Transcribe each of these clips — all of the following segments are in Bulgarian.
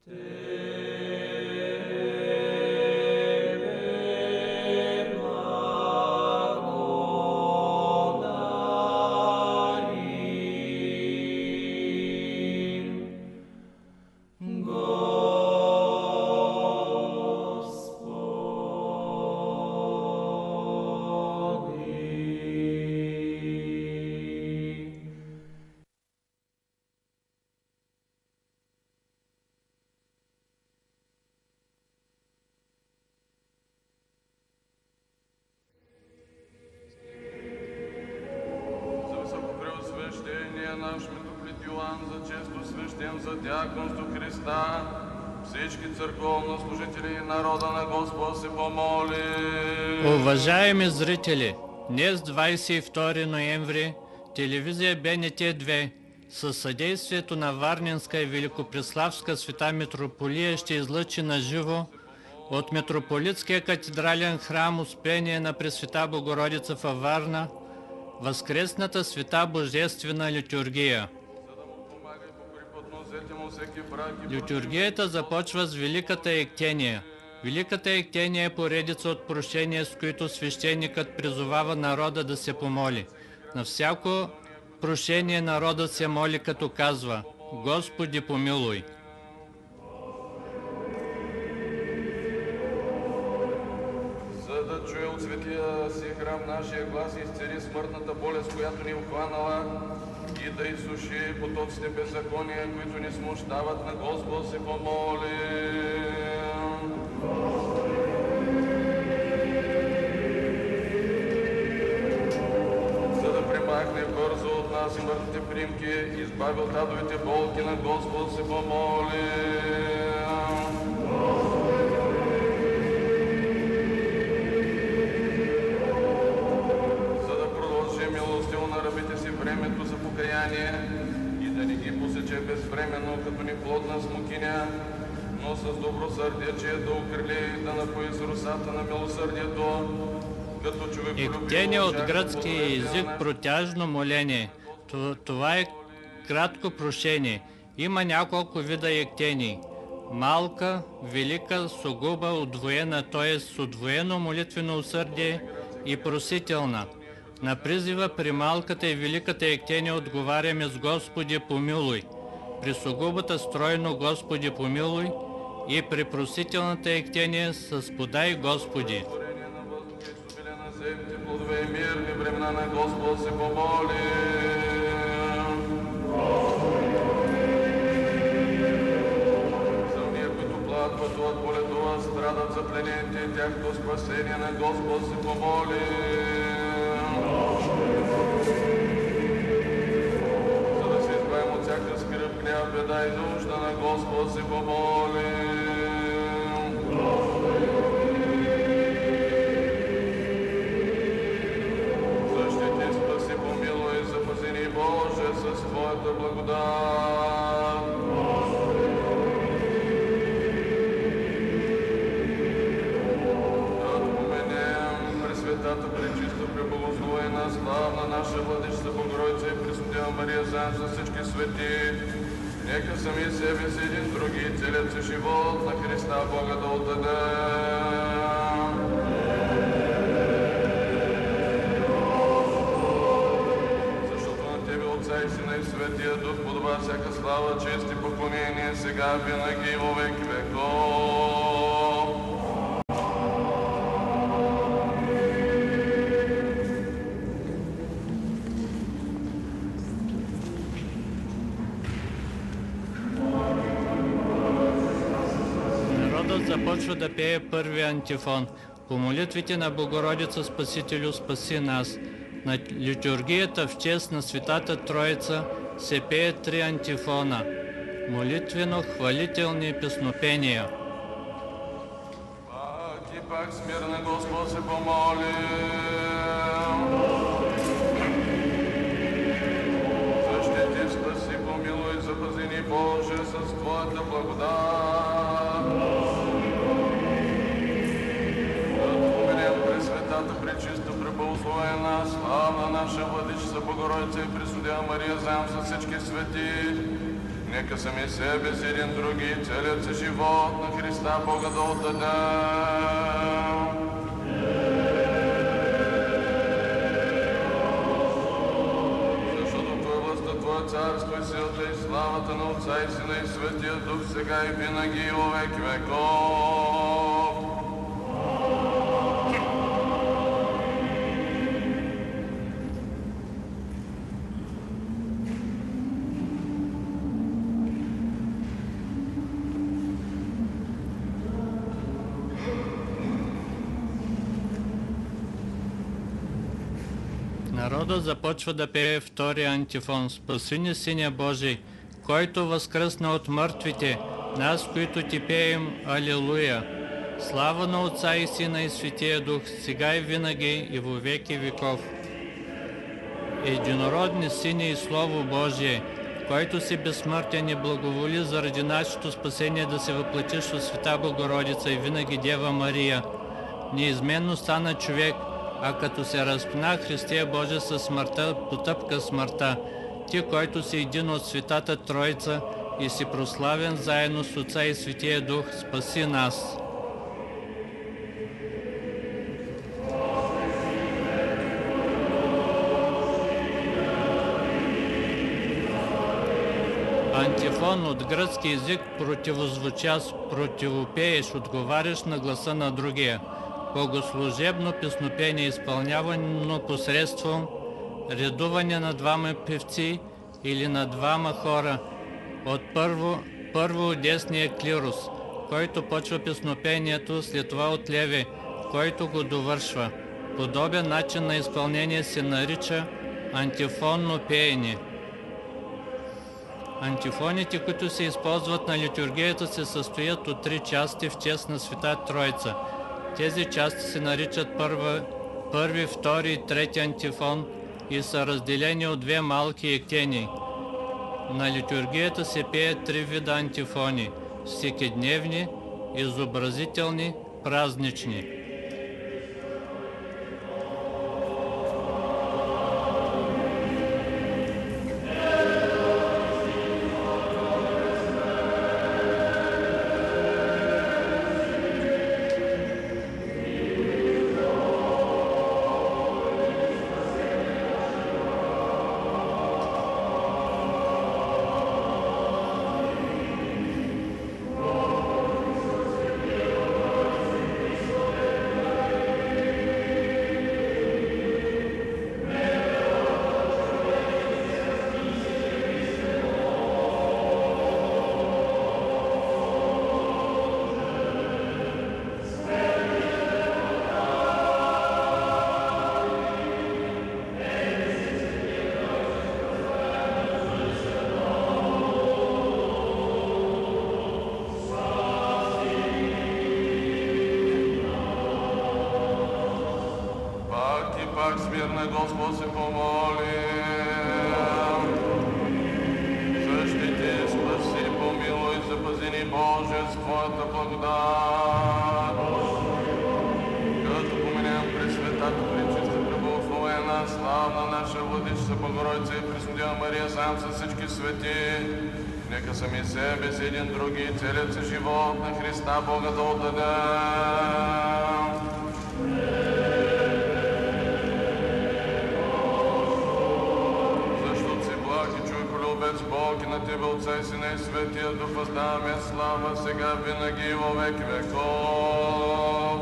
наш митрополит Йоан, за често свещен, за дяконство Христа, всички църковнослужители и народа на Господ се помоли. Уважаеми зрители, днес 22 ноември телевизия БНТ-2 със съдействието на Варненска и Великопреславска света митрополия ще излъчи на живо от Митрополитския катедрален храм Успение на Пресвета Богородица във Варна Възкресната света божествена литургия. Литургията започва с Великата Ектения. Великата Ектения е поредица от прошения, с които свещеникът призовава народа да се помоли. На всяко прошение народът се моли, като казва: Господи, помилуй! За да чуе от светия си храм нашия глас и изцели смъртната болест, която ни обхванала, и да изсуши потоците беззакония, които ни смущават, на Господ се помоли. За да премахне бързо от нас смъртните примки, избави от адовите болки, на Господ се помоли. Времето за покаяние и да не ги посече безвременно, като ни плодна смокиня, но с добросърдечие да укрили, да напои с русата на милосърдието, като човек. Ектение от гръцки език протяжно моление. Това е кратко прошение. Има няколко вида ектении. Малка, велика, сугуба, удвоена, т.е. с удвоено молитвено усърдие, и просителна. На призива при малката и великата ектения отговаряме с Господи, помилуй. При сугубата стройно Господи, помилуй, и при просителната ектения с подай Господи. Плодове и мирни времена, на Господ се помоли. За уния, които плават, пътуват, боледуват, страдат за пленените и тяхното спасение, на Господ се помоли. За да се избавим от всяка скръб, гняв, беда и нужда, на Господ се помоли. Защити, спаси, помилуй, запази ни, Боже, със Твоята благодат. Да отпоменем Пресветата, пречиста, преблагословена, славна наша Владичица Богородица и Преснодева Мария, заедно с всички свети, нека сами себе си един други и целият си живот на Христа Бога да отдадем. Защото на Тебе, Отца и Сина и Светия Дух, подобава всяка слава, чест и поклонение, сега, винаги и во веки веков. Започва да пее първия антифон. По молитвите на Богородица Спасителю, спаси нас. На литургията в чест на Светата Троица се пее 3 антифона. Молитвено-хвалителни песнопения. Пак и пак смирна, Господ се помоли. Защити, спаси, помилуй, запази ни, Боже, с Твоята благодат. Пресветата, пречиста, преблагословена, славна наша Владичица Богородица и Преснодева Мария, заедно с всички свети, Нека сами себе с един други целият си живот на Христа Бога да отдадем. Защото Твоя властта, Твоя царство и силата и славата на Отца и Сина и Светия Дух сега и винаги и во веки веков. Народът започва да пее втория антифон. Спаси ни, Сине Божий, който възкръсна от мъртвите, нас, които ти пеем Алилуя. Слава на Отца и Сина и Светия Дух, сега и винаги и во веки веков. Единородни Сине и Слово Божие, който си безсмъртен и благоволи заради нашето спасение да се въплатиш от Света Богородица и винаги Дева Мария, неизменно стана човек, а като се разпна Христе Боже със смъртта, потъпка смъртта. Ти, който си един от Светата Троица и си прославен заедно с Отца и Светия Дух, спаси нас. Антифон от гръцки език противозвучаш, противопееш, отговаряш на гласа на другия. Богослужебно песнопение, изпълнявано посредством редуване на двама певци или на двама хора от първо от десния клирус, който почва песнопението, след това от леви, който го довършва. Подобен начин на изпълнение се нарича антифонно пеене. Антифоните, които се използват на литургията, се състоят от три части в чест на Света Троица. Тези части се наричат първи, втори и трети антифон и са разделени от две малки ектени. На литургията се пеят три вида антифони – всекидневни, изобразителни, празнични. Пак смир на Господ се помоли. Защити, спаси, помилуй, запази ни, Боже, с Твоята благодат. Като поменем Пресветата, Пречиста, Преблагословена, славна наша Владичица Богородица и Преснодева Мария, сам с всички свети, нека сами себе с един други и целият си живот на Христа Бога да отдадем. Бог и на Тебе, Отца и Сина и Светия Дух, въздаваме слава сега, винаги и во веки веков.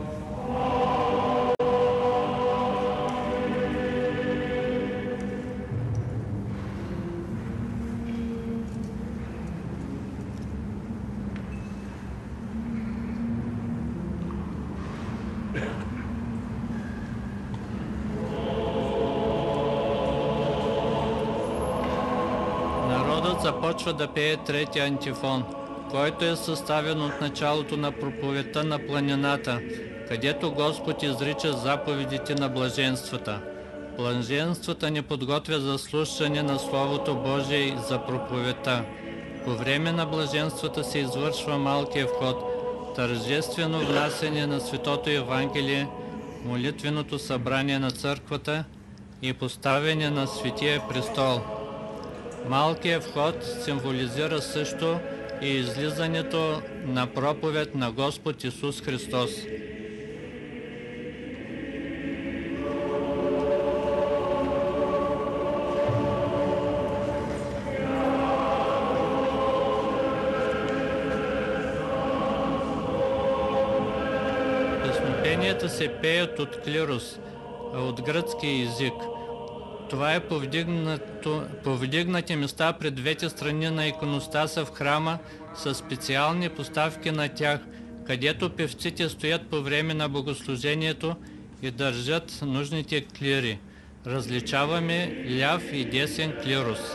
Народът започва да пее третия антифон, който е съставен от началото на проповедта на планината, където Господ изрича заповедите на блаженствата. Блаженствата ни подготвя за слушане на Словото Божие и за проповедта. По време на блаженствата се извършва малкия вход, тържествено внасяне на Светото Евангелие, молитвеното събрание на църквата и поставяне на Светия престол. Малкият вход символизира също и излизането на проповед на Господ Исус Христос. Песнопенията се пеят от клирос, от гръцки език. Това е повдигнати места пред двете страни на иконостаса в храма с специални поставки на тях, където певците стоят по време на богослужението и държат нужните клири. Различаваме ляв и десен клирос.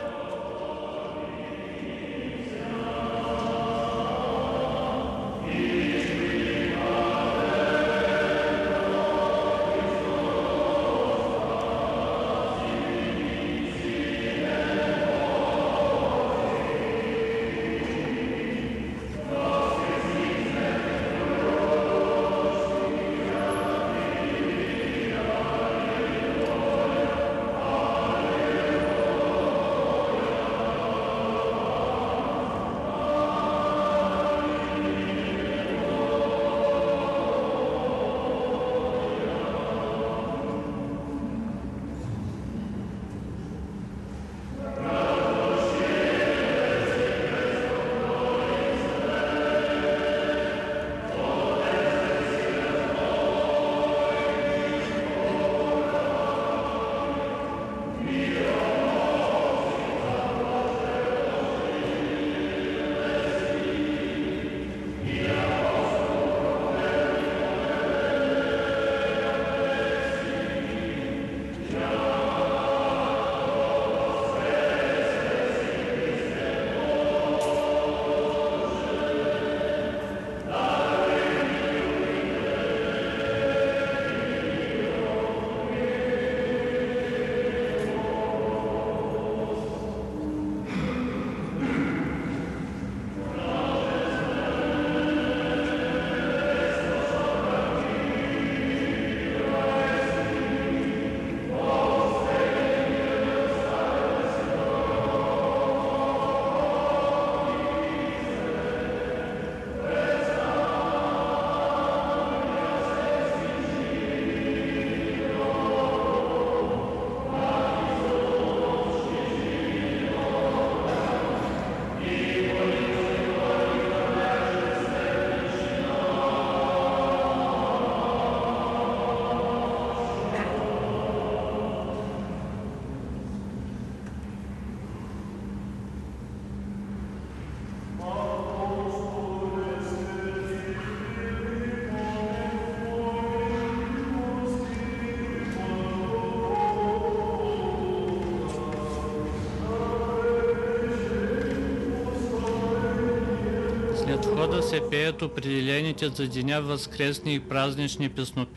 След входа се пеят определените за деня възкресни и празнични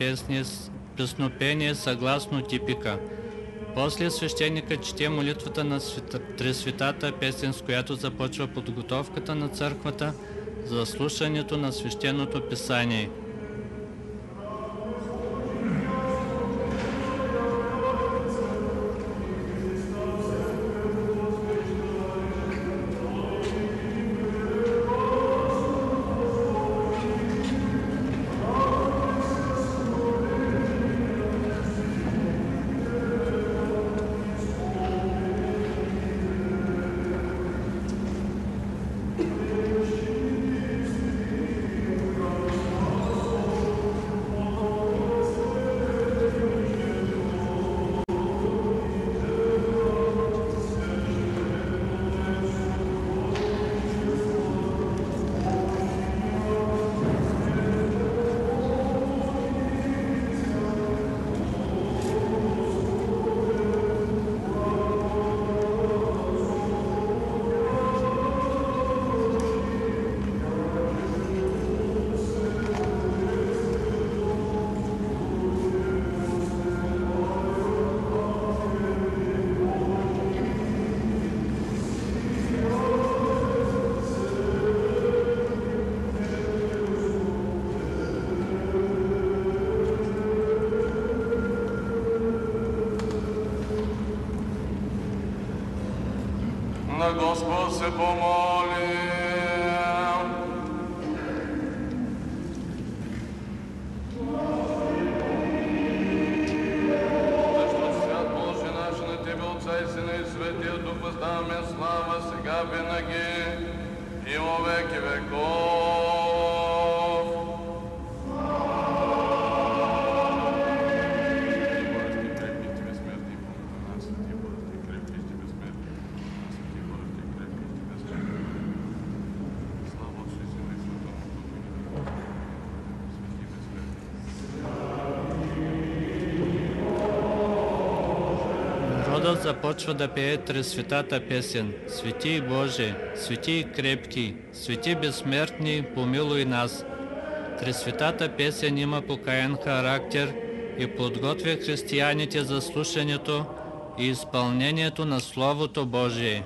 песнопения съгласно типика. После свещеникът чете молитвата на Тресветата песен, с която започва подготовката на църквата за слушането на свещеното писание. Господ се помоли. Защото свят Божи наш, на Тебе, Отца и Сина и Светия Дух, въздаваме слава сега винаги и во веки веков. Народът започва да пее Тресветата песен. Свети Боже, свети крепки, свети безсмертни, помилуй нас. Тресветата песен има покаян характер и подготвя християните за слушането и изпълнението на Словото Божие.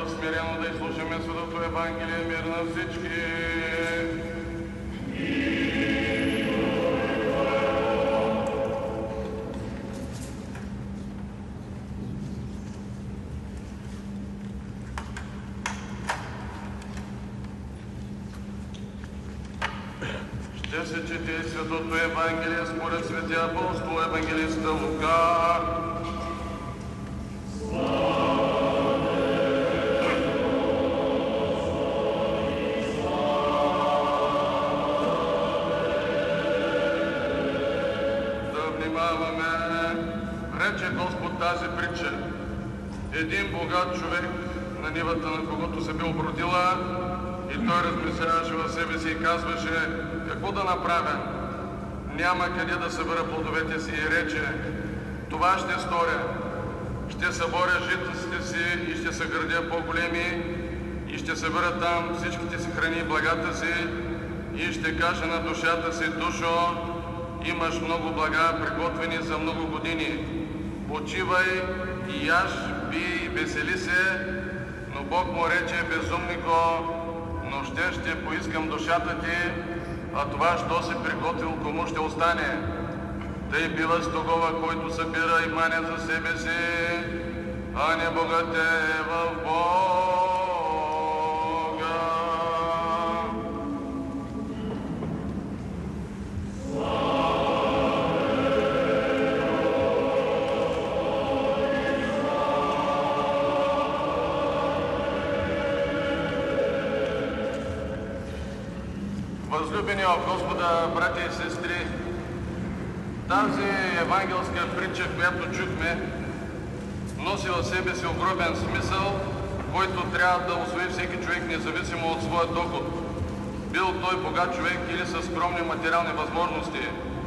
смирено да изслушаме Светото Евангелие, мир на всички. Ще се чете Светото Евангелие според Светия апостол евангелиста Лука. Рече Господ тази притча. Един богат човек на нивата, на когото се бил бродила, и той размисляваше в себе си и казваше: какво да направя? Няма къде да събера плодовете си, и рече: това ще сторя. Ще съборя житниците си и ще съградя по-големи и ще събера там всичките си храни и благата си и ще кажа на душата си: душо, имаш много блага, приготвени за много години. Почивай и яж, пий, весели се. Но Бог му рече: безумнико, нощем ще поискам душата ти, а това, що си приготвил, кому ще остане? Тъй бива с тогова, който събира и мане за себе си, а не богате в Бога. Възлюбени в Господа, братя и сестри, тази евангелска притча, която чухме, носи в себе си огромен смисъл, който трябва да усвои всеки човек, независимо от своя доход. Бил той богат човек или със скромни материални възможности.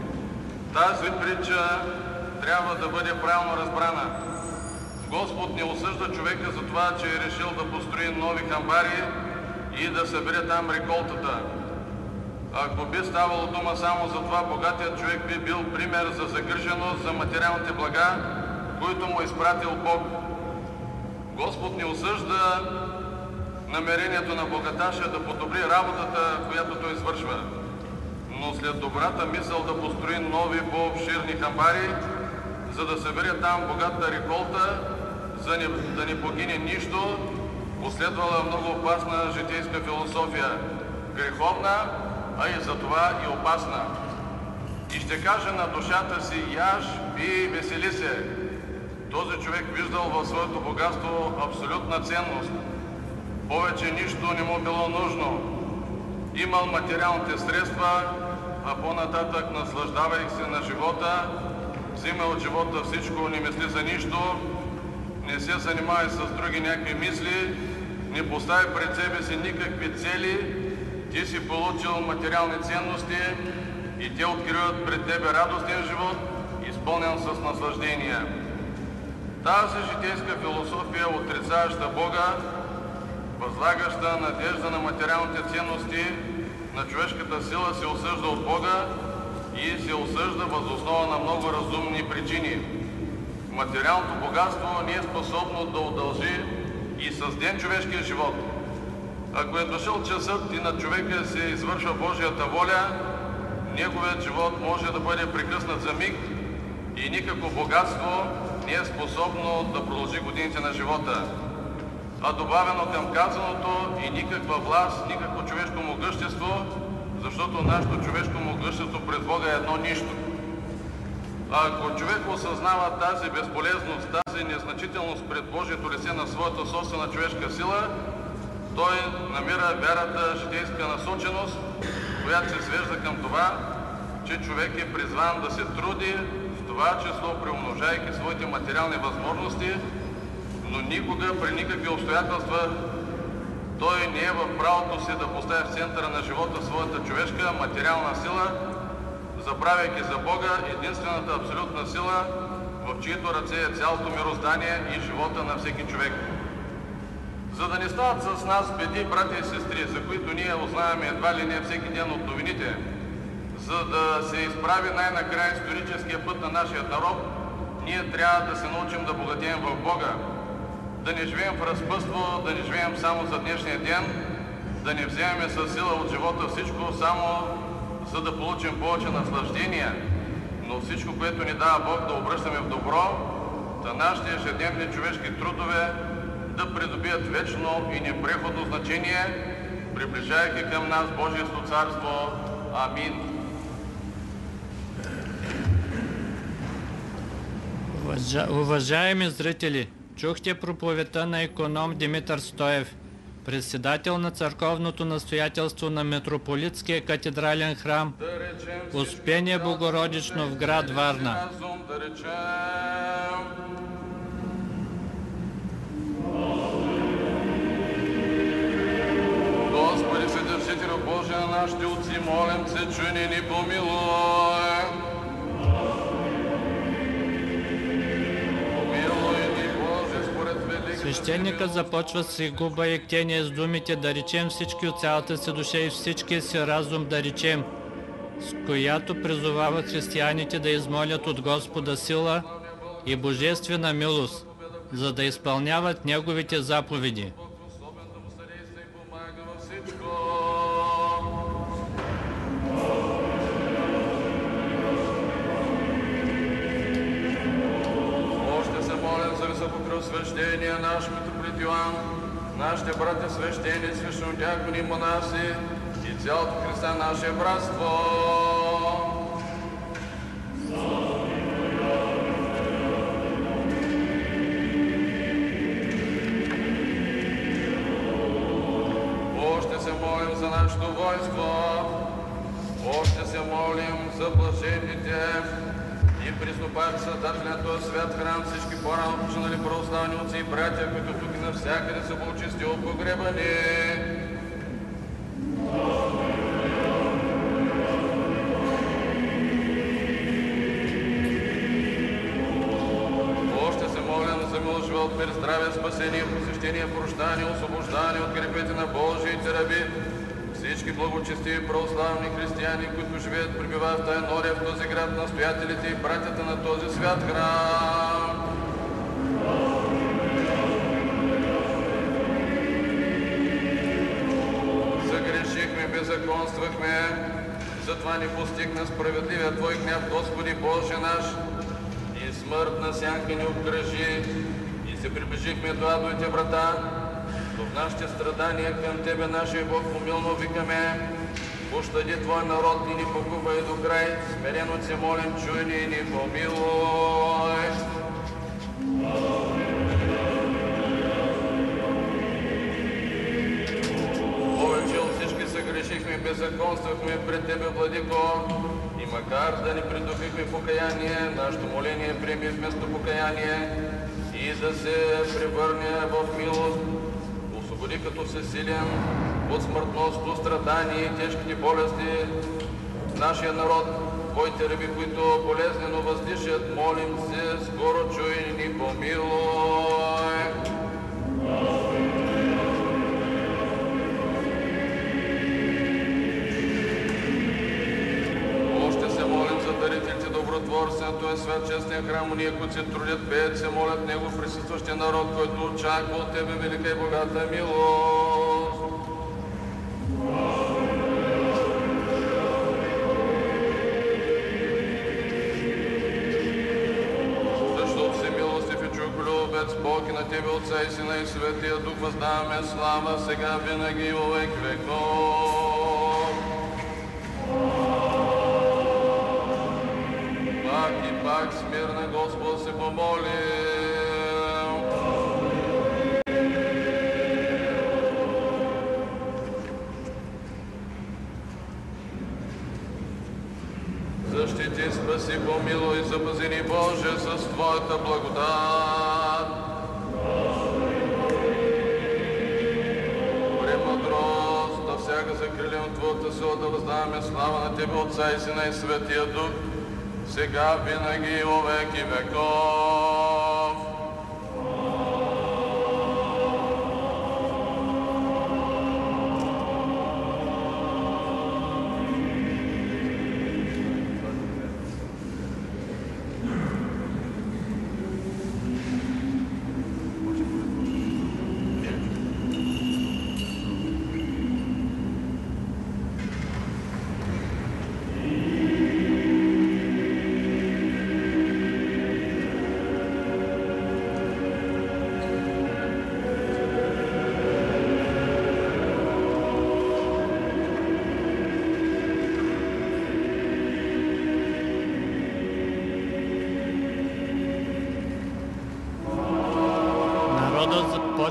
Тази притча трябва да бъде правилно разбрана. Господ не осъжда човека за това, че е решил да построи нови хамбари и да събере там реколтата. Ако би ставало дума само за това, богатият човек би бил пример за загриженост за материалните блага, които му е изпратил Бог. Господ не осъжда намерението на богаташа да подобри работата, която той извършва. Но след добрата мисъл да построи нови по-обширни хамбари, за да събере там богата реколта, за да не погине нищо, последвала много опасна житейска философия. Греховна, а и затова и опасна. И ще каже на душата си: яж, пий, весели се. Този човек виждал в своето богатство абсолютна ценност. Повече нищо не му било нужно. Имал материалните средства, а по-нататък, наслаждавайки се на живота, взима от живота всичко, не мисли за нищо, не се занимава с други някакви мисли, не постави пред себе си никакви цели. Ти си получил материални ценности и те откриват пред тебе радостен живот, изпълнен с наслаждения. Тази житейска философия, отрицаваща Бога, възлагаща надежда на материалните ценности, на човешката сила, се осъжда от Бога и се осъжда въз основа на много разумни причини. Материалното богатство не е способно да удължи и с ден човешкия живот. Ако е дошъл часът и на човека се извършва Божията воля, неговият живот може да бъде прекъснат за миг и никакво богатство не е способно да продължи годините на живота. А добавено към казаното, и никаква власт, никакво човешко могъщество, защото нашето човешко могъщество пред Бога е едно нищо. А ако човек осъзнава тази безполезност, тази незначителност пред Божието лице на своята собствена човешка сила, той намира вярата житейска насоченост, която се свежда към това, че човек е призван да се труди, в това число приумножайки своите материални възможности, но никога при никакви обстоятелства той не е в правото си да постави в центъра на живота своята човешка материална сила, забравяйки за Бога, единствената абсолютна сила, в чието ръце е цялото мироздание и живота на всеки човек. За да не стават с нас беди, братя и сестри, за които ние узнаваме едва ли не всеки ден от новините, за да се изправи най-накрая историческия път на нашия народ, ние трябва да се научим да богатеем в Бога. да не живеем в разпъство, да не живеем само за днешния ден, да не вземем със сила от живота всичко само за да получим повече наслаждения, но всичко, което ни дава Бог, да обръщаме в добро, да нашите ежедневни човешки трудове да придобият вечно и непреходно значение, приближайки към нас Божието царство. Амин. Уважаеми зрители, чухте проповедта на иконом Димитър Стоев, председател на църковното настоятелство на Митрополитския катедрален храм Успение Богородично в град Варна. Господи, Вседържителю Божия на нашите отци, молим се, чуй ни помилуй. Свещеникът започва с губа и ктение с думите да речем всички от цялата си душа и всичкия си разум да речем, с която призовава християните да измолят от Господа сила и божествена милост, за да изпълняват Неговите заповеди. Свещение наш митрополит Йоан, нашите братя свещени, свещенодиакони, монаси и цялото Христа наше братство. Още се молим за нашето войско, още се молим за блаженните и приступават създатели на този свят храм, всички по-рано починали православни отци и братя, които тук и навсякъде са благочестиво погребани. Още се молим за мил живот, мир, здраве, спасение, посещение, прощание, освобождане от греховете на Божиите раби, всички благочестиви православни християни, които живеят, пребивават в тая нория в този град, настоятелите и братята на този свят храм. Загрешихме, беззаконствахме, затова ни постигна справедливия Твой гняв, Господи Боже наш, и смъртна сянка ни обкръжи, и се приближихме до адовите врата. В нашите страдания към Тебе, нашия Бог, помилно викаме, пощади Твой народ и ни покупай до край, смирено се молим, чуй ни и ни помилуй. Повече от всички съгрешихме, беззаконствахме пред Тебе, Владико, и макар да ни придобихме покаяние, нашето моление приеми вместо покаяние и да се превърне в милост. Освободи като всесилен от смъртност, от страдания и тежките болести нашия народ, Твоите раби, които болезнено въздишат, молим се, скоро чуй и ни помилуй. Още се молим за дарителите добротворството и свят честен храм, уния, които се трудят, пеят, се молят Него, присъстващия народ, който очаква от Тебе велика и богата милост. Защото си милостив и чуколюбец, Бог и на Тебе, Отца и Сина и Светия Дух, въздаваме слава, сега винаги и во век веков. Пак и пак смирна Господ се помолим. Защити, спаси, помилуй, запази ни, Боже, с Твоята благодат. Премъдрост, да всяка закрилим от Твоята сила, да въздаваме слава на Тебе, Отца и Сина и Светия Дух, сега винаги и во веки веков.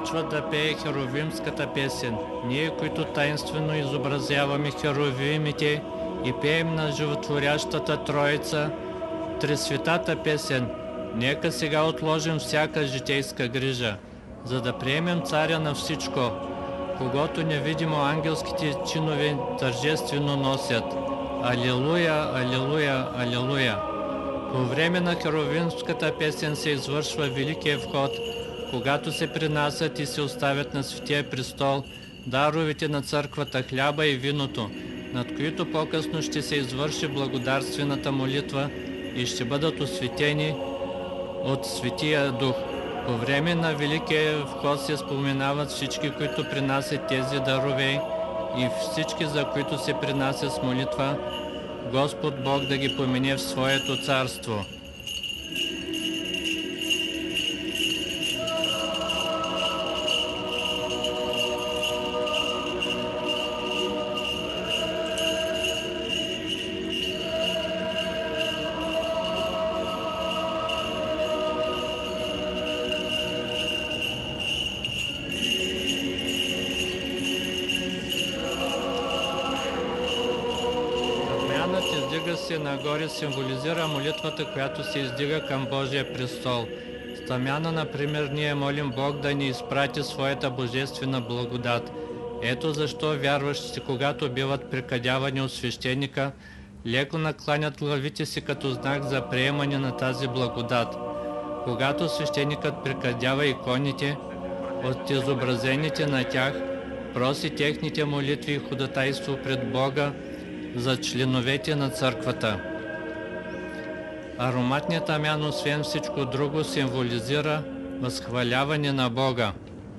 започва да пее херовимската песен. Ние, които таинствено изобразяваме херовимите и пеем на животворящата Троица, Тресветата песен, нека сега отложим всяка житейска грижа, за да приемем Царя на всичко, когото невидимо ангелските чинове тържествено носят. Алилуя, алилуя, алилуя! По време на херовимската песен се извършва великият вход, когато се принасят и се оставят на Светия престол даровете на църквата, хляба и виното, над които по-късно ще се извърши благодарствената молитва и ще бъдат осветени от Светия Дух. По време на великия вход се споменават всички, които принасят тези дарове и всички, за които се принася с молитва, Господ Бог да ги помене в Своето царство. Издига се нагоре символизира молитвата, която се издига към Божия престол. С тамяна, например, ние молим Бог да ни изпрати своята божествена благодат. Ето защо вярващите, когато биват прикадявани от свещеника, леко накланят главите си като знак за приемане на тази благодат. Когато свещеникът прикадява иконите, от изобразените на тях, проси техните молитви и ходатайство пред Бога за членовете на църквата. Ароматният тамян, освен всичко друго, символизира възхваляване на Бога.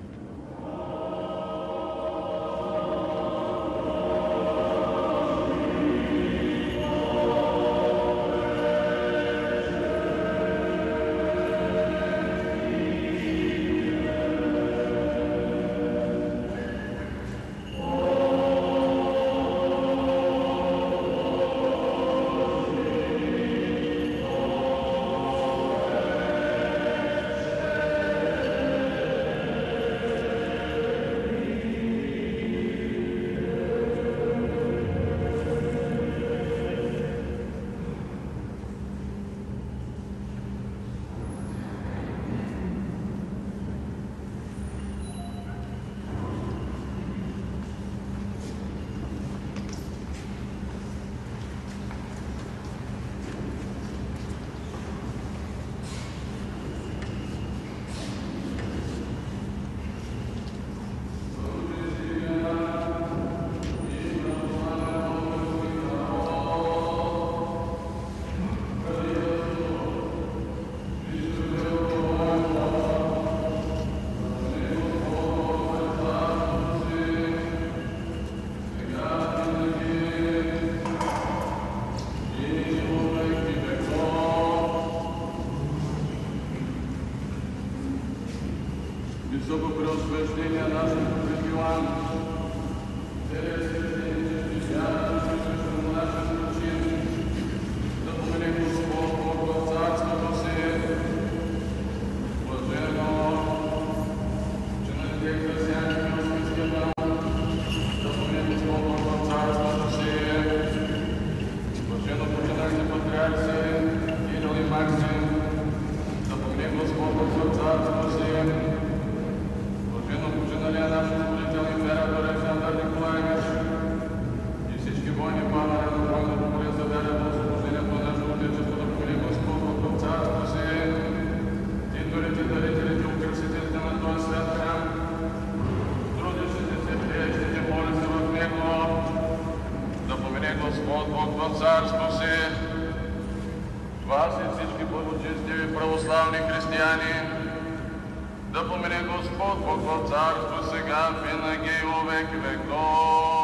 Високопреосвящение нашето пребивание, да помени Господ Бог в царството си, блажено, че на дете християни Християна, да помени Господ Бог в царството си, блажено починалите патриарси, Кирил и Максим, да помени Господ Бог в царството си, починалия наш изпълнител император Александър Николаевич и всички войни панари на бойната поле за вяра до освобождението на нашето Отечество, да помени Господ в царство си, титулите, дарителите, украсителите на този свят храм, трудещите се, приещите, моли се в него, да помени Господ Бог в царство си, вас и всички благочестиви православни християни, да помени Господ Бог в царство сега, винаги и во веки веков.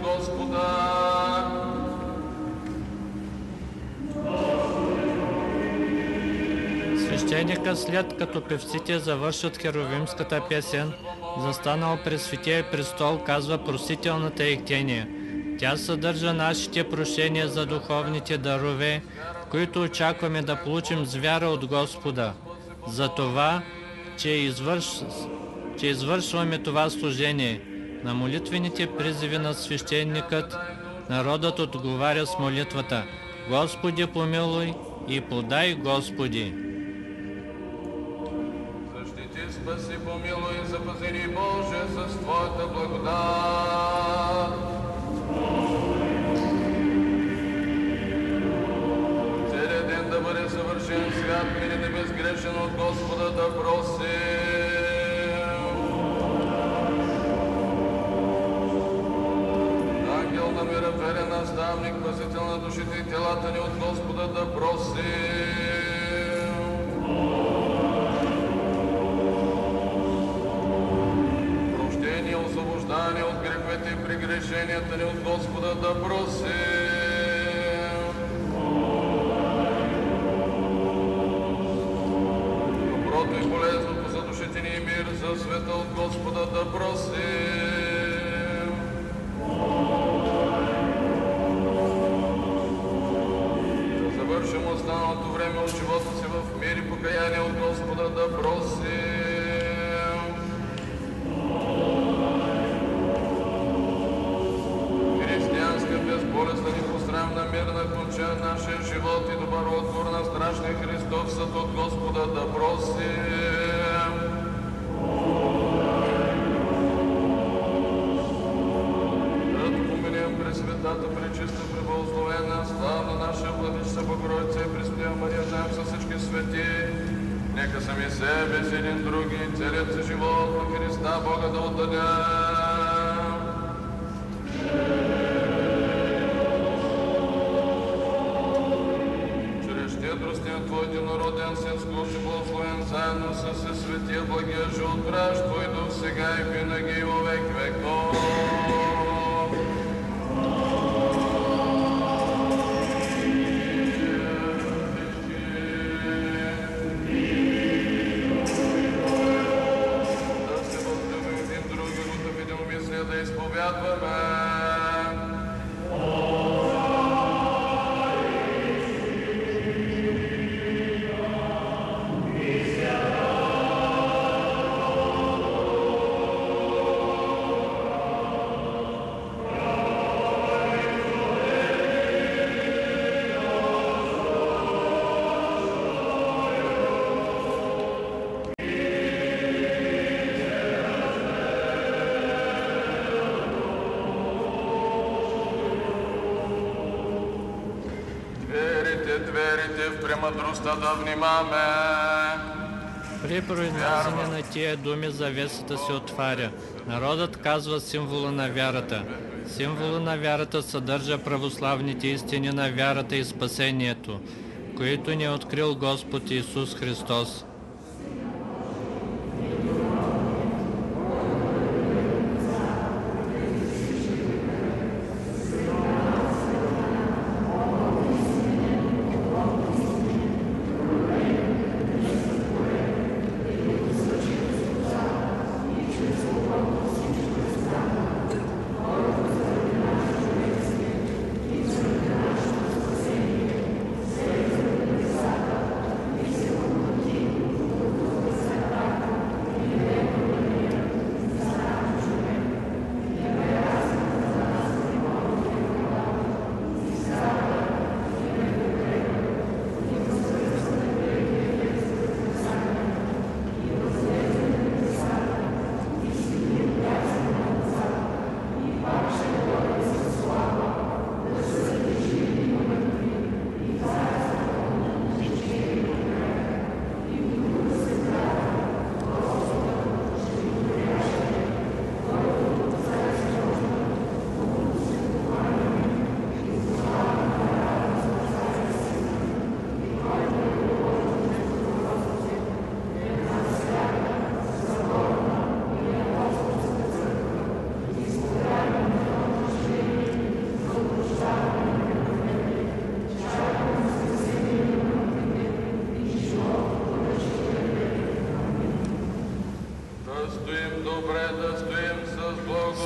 Господа. Свещеника, след като певците завършат херовимската песен, застанал пред Светия престол, казва просителната ектения. Тя съдържа нашите прошения за духовните дарове, които очакваме да получим с вяра от Господа. За това, че извършваме това служение. На молитвените призиви на свещеникът, народът отговаря с молитвата: Господи, помилуй и подай, Господи. Защити, спаси, помилуй и запази ни, Боже, с Твоята благодат. Целият ден да бъде съвършен, свят, мирен и безгрешен от Господа да просим. Ангел на мира, верен наставник, пазител на душите и телата ни, от Господа да просим. Прощение, освобождание от греховете и прегрешенията ни, от Господа да просим. Доброто и полезното за душите ни и мир за света, от Господа да просим. Да завършим останалото време от живота си в мир и покаяние, от Господа да просим. Християнска, безболестна и постранна мирна конча нашия живот и добър отбор на страшния Христов съд, от Господа да просим. Да поминем Пресветата, пречиста, преблагословена, славна наша Владичица Богородица и Преснодева Мария, заедно с всички свети, нека сами себе си един други, целият си живот на Христа Бога да отдадем. Чрез щедростния Твой единороден Син, скоро благословен заедно с Светия Благия живот, пращ Твой Дух, сега и винаги и во век веков. Да изповядваме. Дверите в премъдростта да внимаме. При произнасяне на тия думи завесата се отваря. Народът казва символа на вярата. Символа на вярата съдържа православните истини на вярата и спасението, които ни е открил Господ Исус Христос.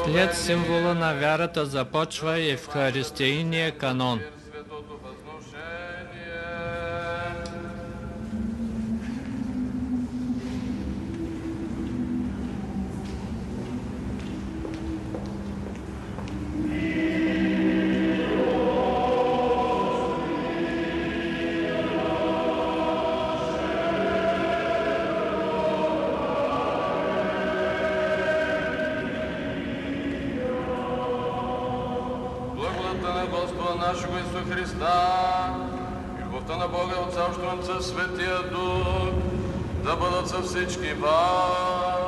След символа на вярата започва евхаристийния канон. Светото възношение. Благодата на Господа нашего Исуса Христа, и любовта на Бога и Отца, Отца, Светия Дух, да бъдат със всички вас.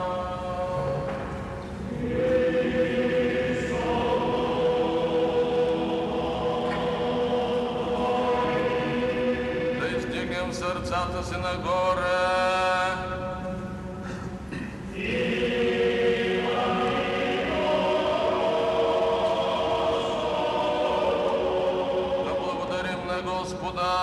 Да издигнем сърцата си нагоре. Да благодарим на Господа.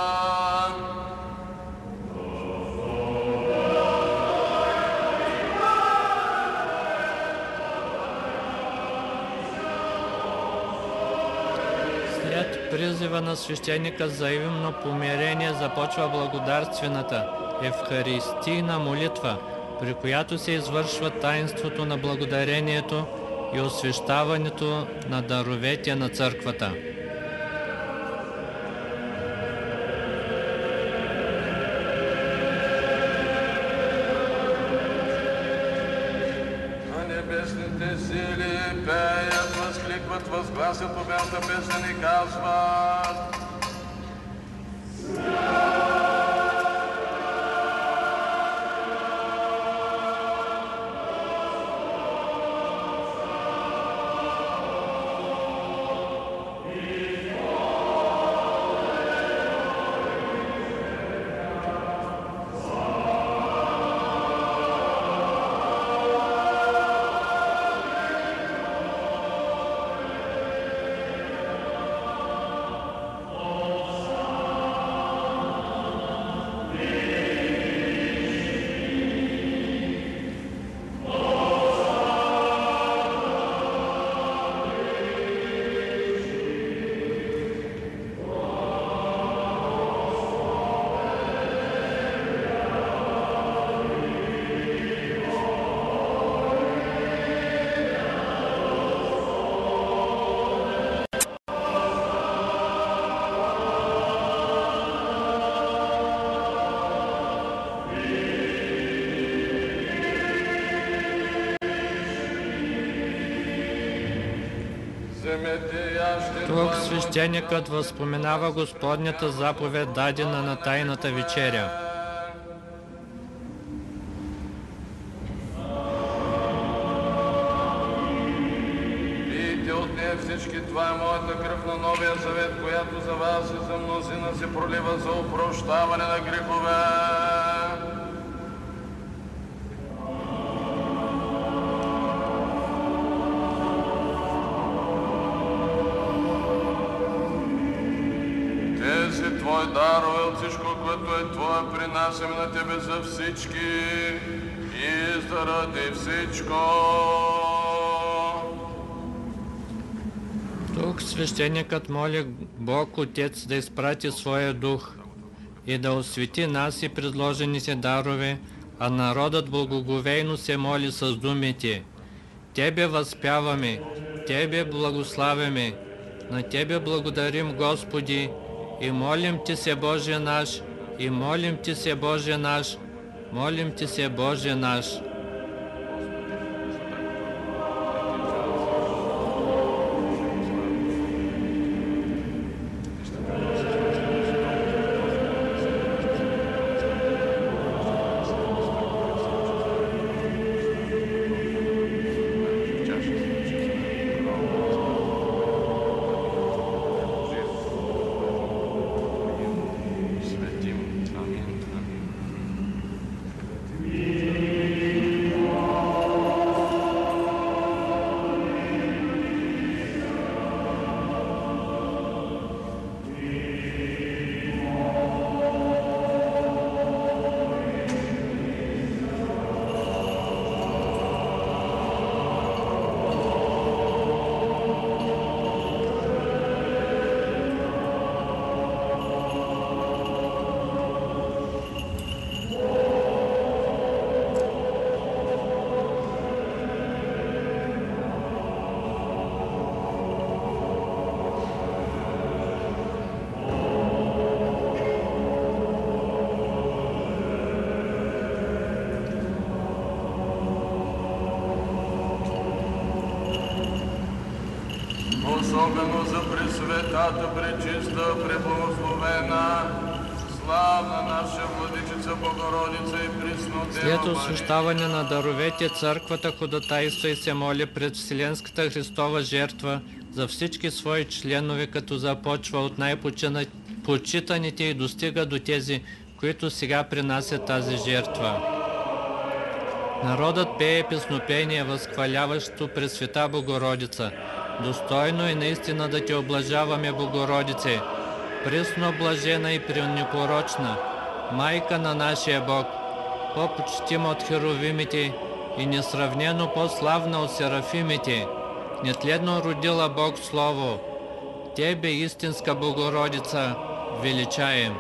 След призива на свещеника за взаимно помирение започва благодарствената евхаристийна молитва, при която се извършва таинството на благодарението и освещаването на даровете на църквата. А небесните сили пеят, възкликват, възгласят обята песен и казват: Тук свещеникът възпоменава Господнята заповед, дадена на тайната вечеря. Пийте от нея всички, това е моята кръв на новия завет, която за вас и за мнозина се пролива за опрощаване на грехове. Тези твои дарове от всичко, което е твое, принасяме на тебе за всички и заради всичко. Тук свещеникът моли Бог Отец да изпрати своя дух и да освети нас и предложените дарове, а народът благоговейно се моли с думите: Тебе възпяваме, Тебе благославяме, на Тебе благодарим, Господи, и молим Ти се, Боже наш, и молим Ти се, Боже наш, молим Ти се, Боже наш. Светим. Амин. Амин. особено за Пресветата, Пречиста, Преблагословена, славна наша Владичица Богородица и Преснодева След Мария. освещаване на даровете, църквата ходатайства и се моли пред Вселенската Христова жертва за всички свои членове, като започва от най-почитаните и достига до тези, които сега принасят тази жертва. Народът пее песнопение, възхваляващо Пресвета Богородица. Достойно и наистина да те облажаваме, Богородице, пресно блажена и пренепорочна, майка на нашия Бог, по-почтима от херовимите и несравнено по-славна от серафимите, нетледно родила Бог Слово. Тебе, истинска Богородица, величаем.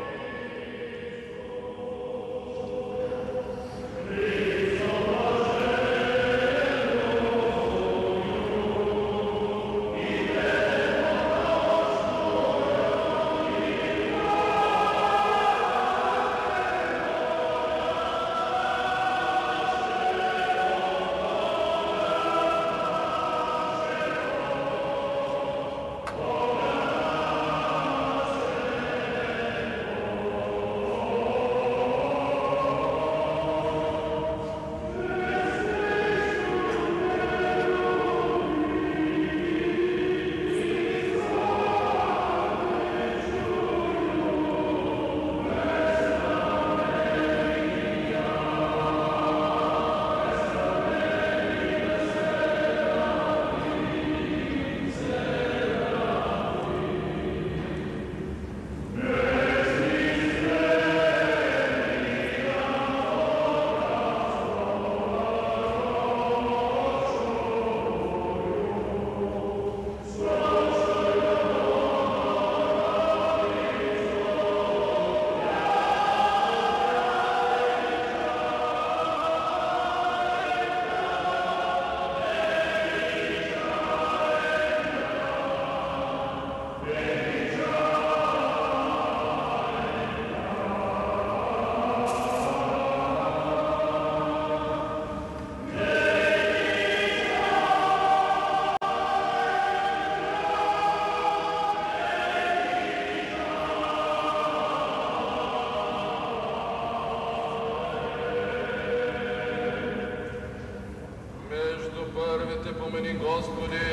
Помени, Господи,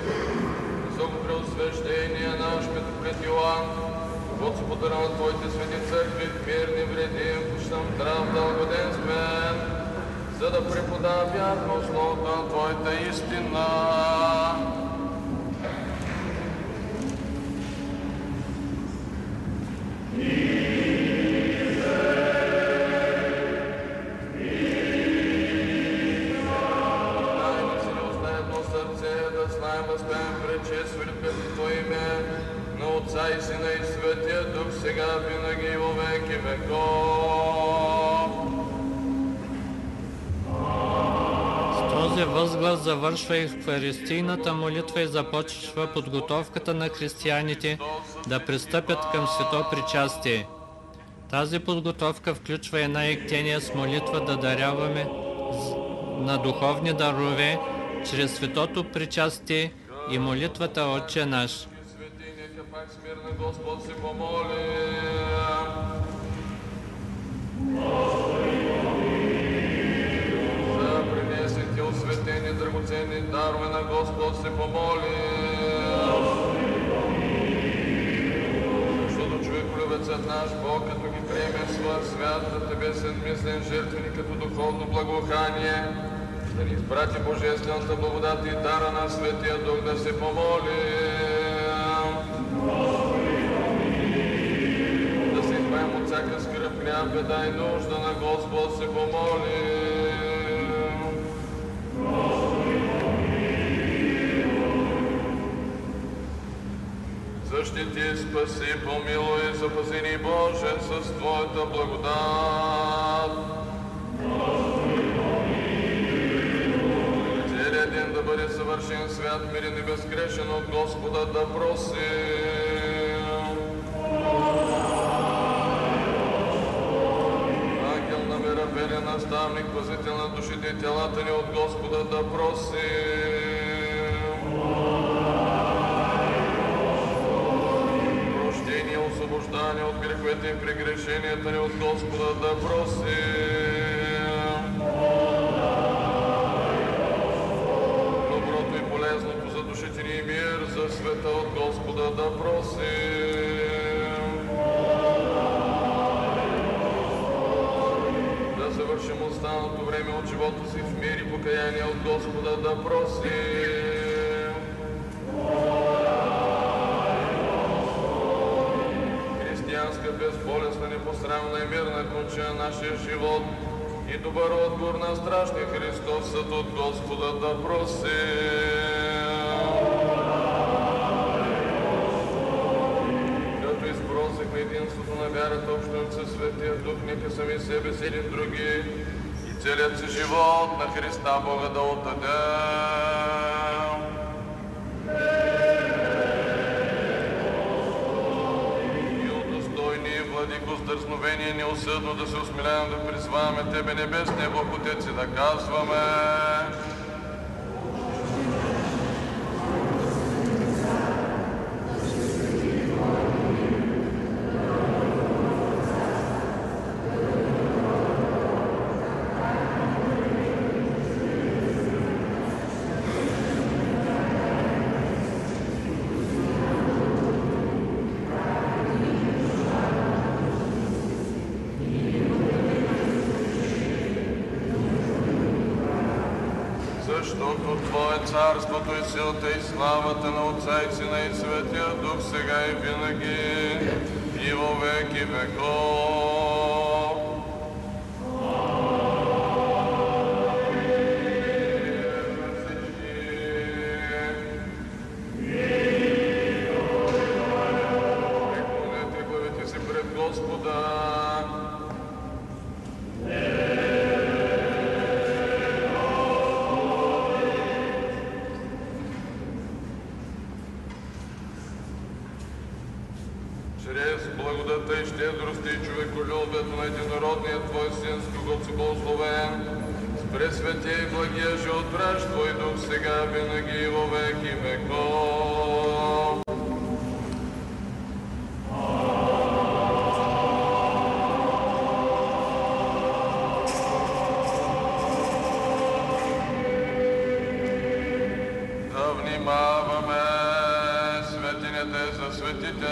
високопреосвещение наш митрополит Йоан, Господа на Твоите свети църкви, мир, невредим, пущам здрав, дългоденствен, за да препода вярно словото на Твоята истина. Отца и Сина и Светия Дух, сега винаги и во веки веков. С този възглас завършва евхаристийната молитва и започва подготовката на християните да пристъпят към свето причастие. Тази подготовка включва една ектения с молитва да даряваме на духовни дарове чрез светото причастие и молитвата Отче наш. Пак смирно Господ се помоли. За принесените осветени драгоценни дарове на Господ се помоли. Защото човеколюбецът наш Бог, като ги приеме в своя свят, да тебесен мислен жертвеник като духовно благоухание, да ни изпрати божествената благодат и дара на Светия Дух да се помоли. Да се избавим от всяка скръб, грях, беда и нужда, на Господ се помоли. Защити, спаси, помилуй, запази ни, Боже, с Твоята благодат. Целият ден да бъде съвършен свят, мирен и безгрешен от Господа да просим. Ангел на вера, верен наставник, пазител на душите и телата ни от Господа да просим. помазание от греховете и прегрешенията ни от Господа да просим. Доброто и полезното за душите ни и мир за света от Господа да просим. Да завършим останалото време от живота си в мир и покаяние от Господа да просим. Християнска, безболестна, непосрамна и мирна кончина на нашия живот и добър отговор на страшния Христов съд от Господа да просим. Като изпросихме единството на вярата, общност със Светия Дух, нека сами себе си един други и целият си живот на Христа Бога да отдадем. Владико, с дързновение неусъдно да се осмеляваме да призваваме Тебе, Небесния Бог Отец, и да казваме: защото Твое царството и силата и славата на Отца и Сина и Светия Дух сега и винаги и во веки веков. Преклонете главите си пред Господа. Чрез благодата и щедростта и човеколюбието на единородния Твой Син, с когото си благословен, с пресветия и благия животвращ Твой Дух сега, винаги и во веки веков. Да внимаваме, светинята е за светите.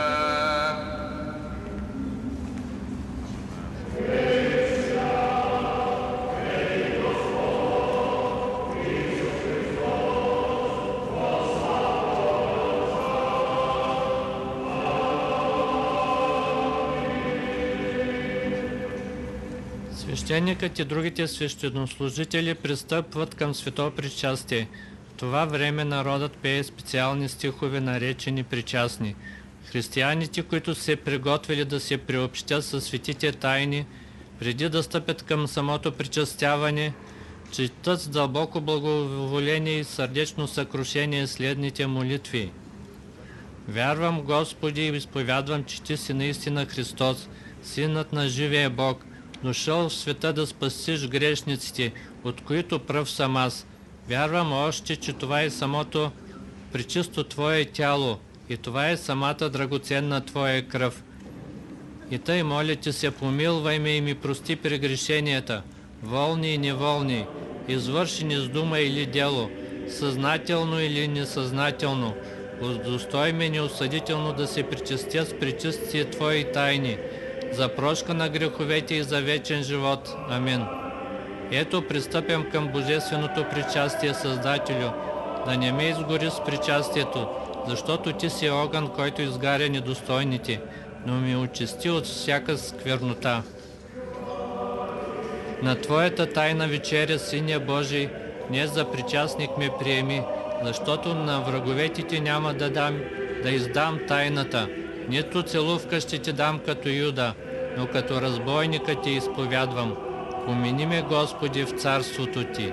Свещеникът и другите свещенослужители пристъпват към свето причастие. В това време народът пее специални стихове, наречени причастни. Християните, които се приготвили да се приобщят със светите тайни, преди да стъпят към самото причастяване, четат с дълбоко благоволение и сърдечно съкрушение следните молитви. Вярвам, Господи, и изповядвам, че Ти си наистина Христос, Синът на живия Бог, дошъл в света да спасиш грешниците, от които пръв съм аз. Вярвам още, че това е самото пречисто Твое тяло и това е самата драгоценна Твоя кръв. И тъй моля Ти се, помилвай ме и ми прости прегрешенията, волни и неволни, извършени с дума или дело, съзнателно или несъзнателно. Удостой ме неосъдително да се причастя с причистие Твои тайни, за прошка на греховете и за вечен живот. Амин. Ето, пристъпям към божественото причастие, Създателю, да не ме изгори с причастието, защото Ти си огън, който изгаря недостойните, но ми очисти от всяка сквернота. На Твоята тайна вечеря, Сине Божий, днес за причастник ме приеми, защото на враговете Ти няма да издам тайната. Нито целувка ще Ти дам като Юда, но като разбойника Ти изповядвам. Помини ме, Господи, в царството Ти.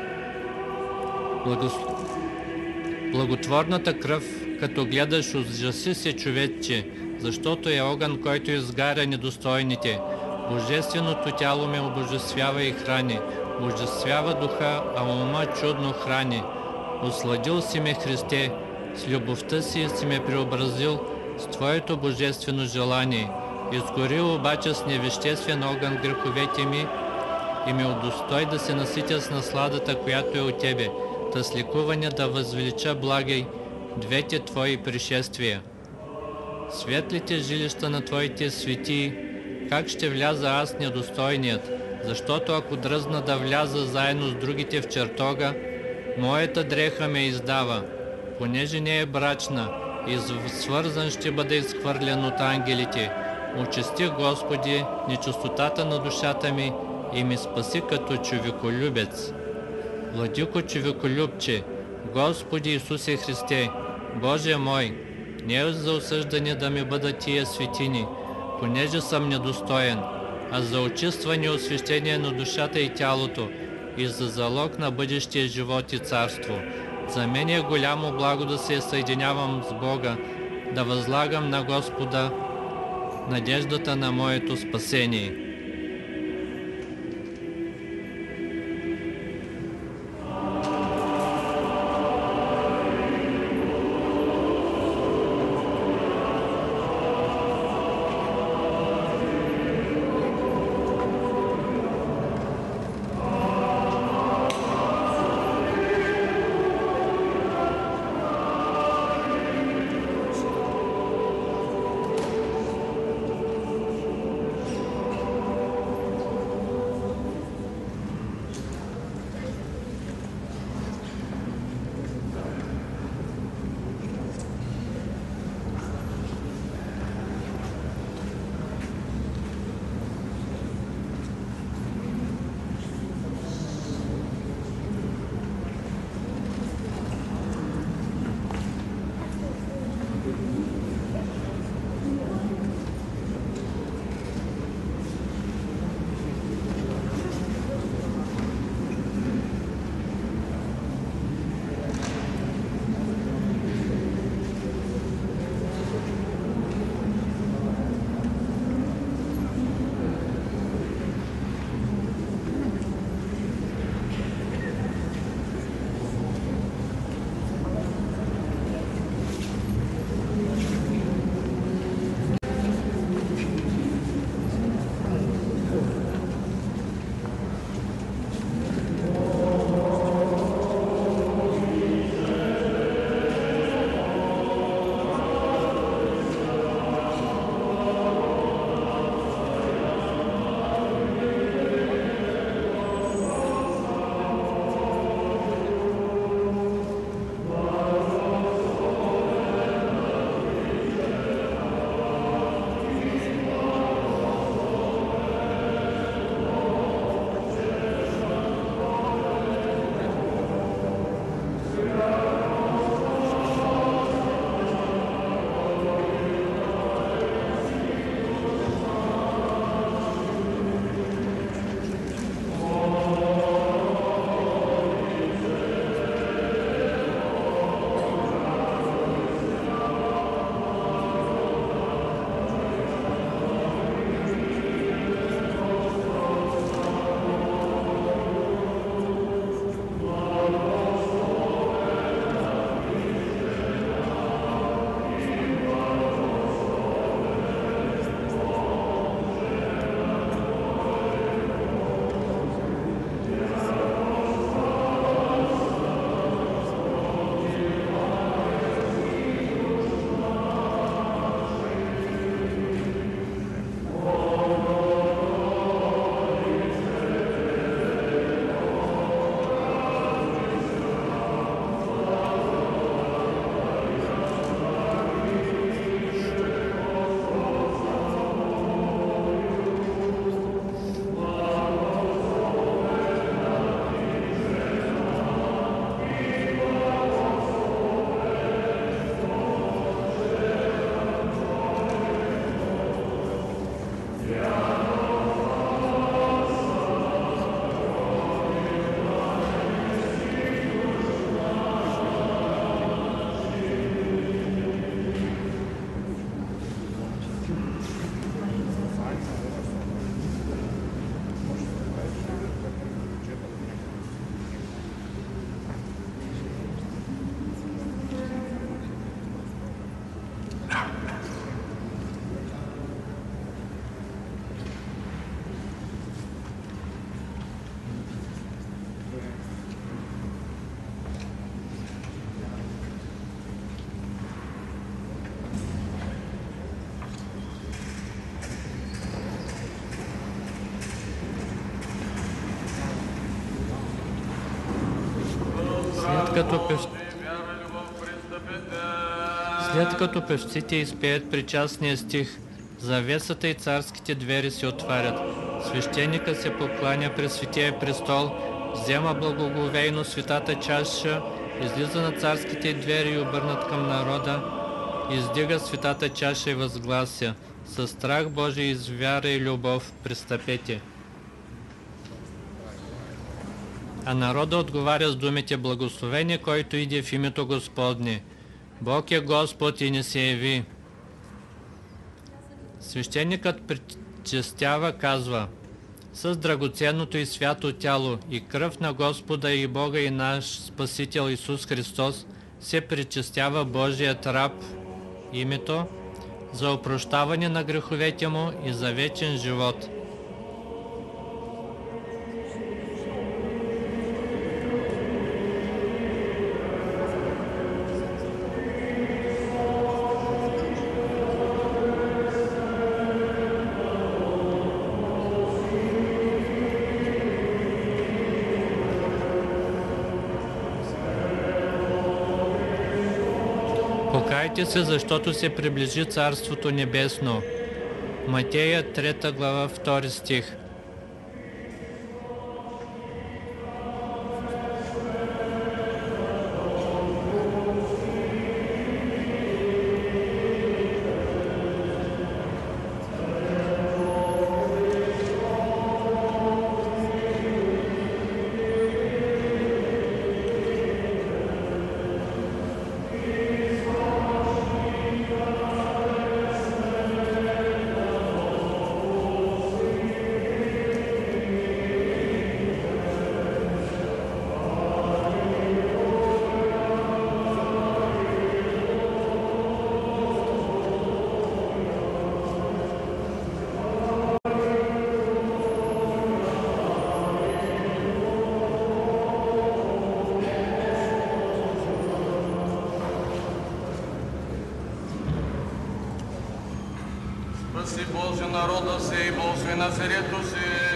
Благотворната кръв, като гледаш, ужаси се, човече, защото е огън, който изгаря недостойните. Божественото тяло ме обожествява и храни, божествява духа, а ума чудно храни. Осладил си ме, Христе, с любовта си ме преобразил с Твоето божествено желание Изгори обаче с невеществен огън греховете ми и ме удостой да се наситя с насладата, която е от Тебе, та с ликуване да възвелича благай двете Твои пришествия. Светлите жилища на Твоите светии, как ще вляза аз недостойният, защото ако дръзна да вляза заедно с другите в чертога, моята дреха ме издава, понеже не е брачна, и свързан ще бъде изхвърлен от ангелите. Очисти, Господи, нечистотата на душата ми и ми спаси като човеколюбец. Владико човеколюбче, Господи Исусе Христе, Боже мой, не е за осъждане да ми бъдат тия светини, понеже съм недостоен, а за очистване и освещение на душата и тялото и за залог на бъдещия живот и царство. За мен е голямо благо да се съединявам с Бога, да възлагам на Господа надеждата на моето спасение. След като певците изпеят причастния стих, завесата и царските двери се отварят. Свещеникът се покланя пред Светия престол, взема благоговейно светата чаша, излиза на царските двери и обърнат към народа, издига светата чаша и възглася: със страх Божий и с вяра и любов пристъпете. А народа отговаря с думите: благословение, който иде в името Господне. Бог е Господ и не се яви. Свещеникът причестява, казва: с драгоценното и свято тяло и кръв на Господа и Бога и наш Спасител Исус Христос се причестява Божият раб, името, за опрощаване на греховете му и за вечен живот. Покайте се, защото се приближи Царството Небесно. Матея 3 глава 2 стих. Спаси Боже народа си и благослови Назарето си.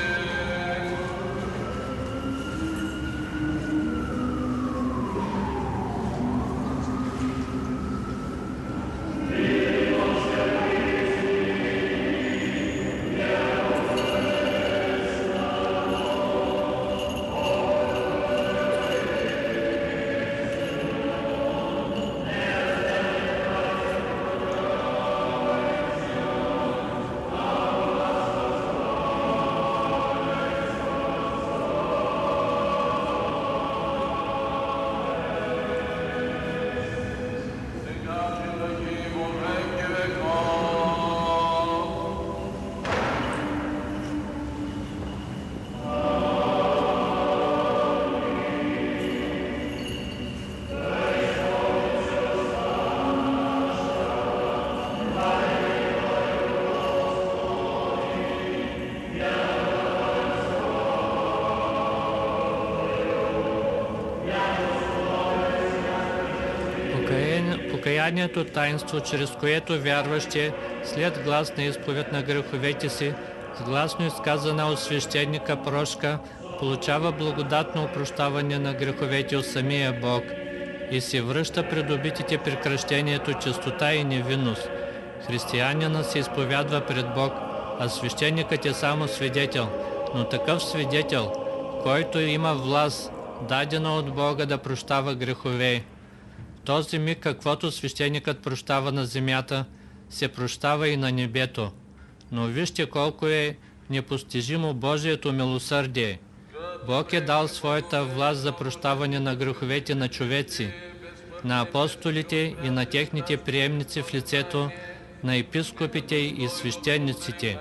Покаянието таинство, чрез което вярващия след гласна изповед на греховете си, с гласно изказана от свещеника прошка, получава благодатно опрощаване на греховете от самия Бог и се връща придобитите при кръщението чистота и невинност. Християнина се изповядва пред Бог, а свещеникът е само свидетел, но такъв свидетел, който има власт, дадена от Бога да прощава грехове. В този миг, каквото свещеникът прощава на земята, се прощава и на небето. Но вижте колко е непостижимо Божието милосърдие. Бог е дал своята власт за прощаване на греховете на човеци, на апостолите и на техните приемници в лицето на епископите и свещениците.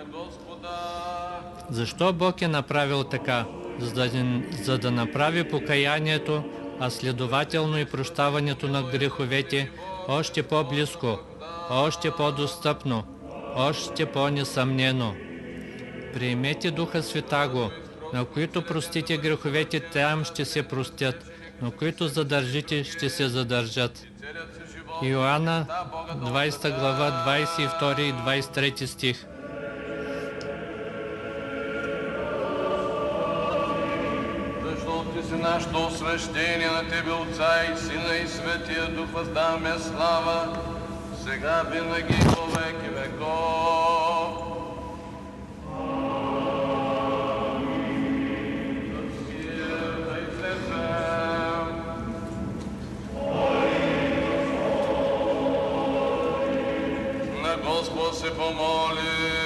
Защо Бог е направил така? За да направи покаянието, а следователно и прощаването на греховете още по-близко, още по-достъпно, още по-несъмнено. Приемете Духа Святаго, на които простите греховете, там ще се простят, но които задържите, ще се задържат. Йоанна 20 глава 22 и 23 стих. Защото си нашето освещение, на Тебе, Отца и Сина и Светия Дух, въздаваме слава, сега винаги и по веки веков. На Господ се помолим.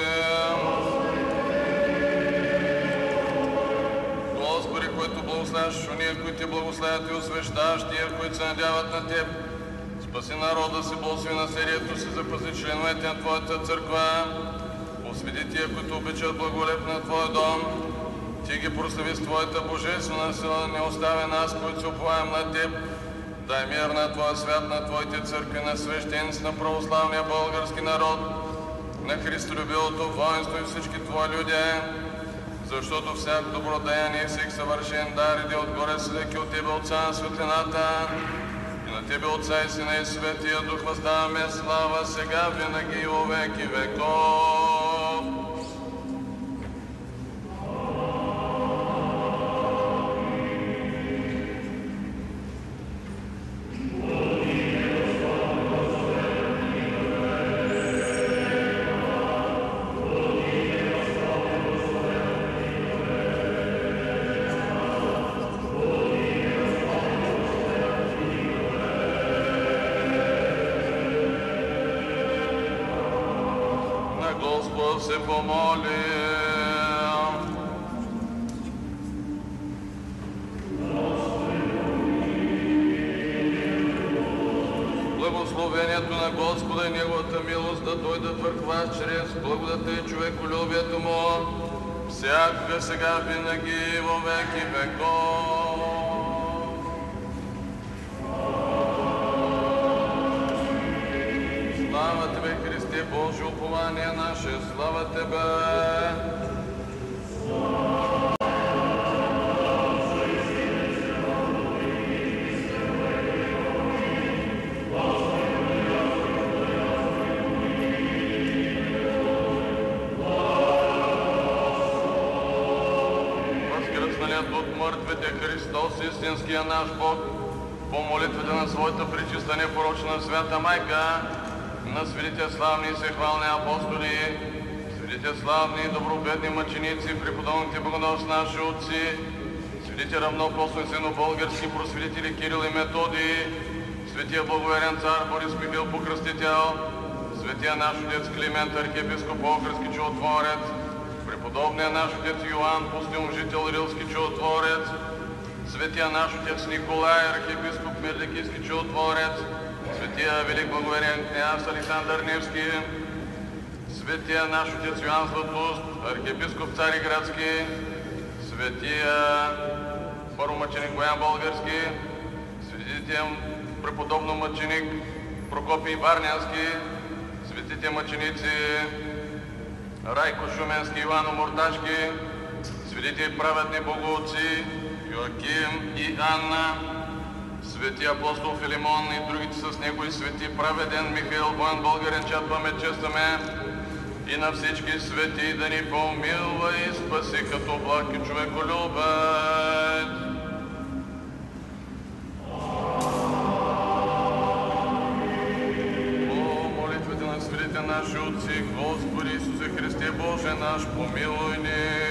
Господи, който благославяш уния, които Ти благославят и освещаваш тия, които се надяват на Теб. Спаси народа си, благослови населението си, запази членовете на Твоята църква. Освети тия, които обичат благолеп на Твоя дом. Ти ги прослави с Твоята божествена сила, не оставя нас, които се уповаем на Теб. Дай мир на Твоя свят, на Твоите църкви, на свещеници, на православния български народ, на христолюбивото воинство и всички Твои люди, защото всяко добро деяние и всеки съвършен дар иде отгоре седеки от Тебе, Отца на светлината, и на Тебе, Отца и Сина и Светия Дух, въздаваме слава, сега, винаги и во веки веков. Господ се помоли. Благословението на Господа и Неговата милост да дойдат върху вас чрез благодата и човеколюбието Му, всякога, сега, винаги, во веки веков. Слава Тебе, Христе, Божие упование наше, слава Тебе! Възкръсналият от мъртвите Христос, истинския наш Бог, по молитвата на своята пречиста непорочна свята майка, на светите славни и всехвални апостоли, светите славни и добробедни мъченици, преподобните богоносни наши отци, светите равнопостни сино-български просветители Кирил и Методий, светия благоверен цар Борис Михаил Покръстител, светия наш отец Климент, архиепископ Охридски чудотворец, преподобния наш отец Йоан, пустиножител Рилски чудотворец, светия наш отец Николай, архиепископ Мирликийски чудотворец, светия велик благоверен княз Александър Невски, светия наш отец Йоан Златоуст, архиепископ Цариградски, светия първомъченик Боян Български, светия преподобно мъченик Прокопий Варнянски, светите мъченици Райко Шуменски, Ивано Мурташки, светите праведни богоотци Йоаким и Анна, свети апостол Филимон и другите с него и свети праведен Михаил Воен българин, чат памет честваме, и на всички свети да ни помилва и спаси като благ и човеколюбец. По молитвите на светите наши отци, Господи Исусе Христе Боже наш, помилуй ни.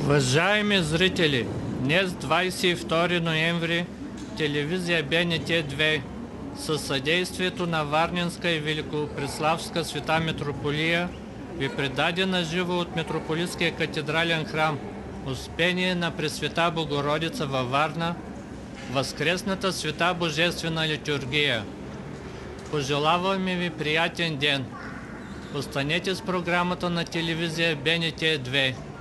Уважаеми зрители, днес 22 ноември телевизия БНТ2 със съдействието на Варненска и Великопреславска света митрополия ви предаде на живо от Митрополитския катедрален храм Успение на Пресвета Богородица във Варна Възкресната света божествена литургия. Пожелаваме ви приятен ден! Останете с програмата на телевизия БНТ2.